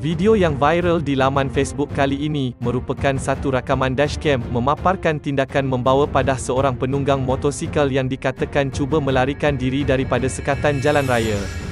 Video yang viral di laman Facebook kali ini, merupakan satu rakaman dashcam, memaparkan tindakan membawa padah seorang penunggang motosikal yang dikatakan cuba melarikan diri daripada sekatan jalan raya.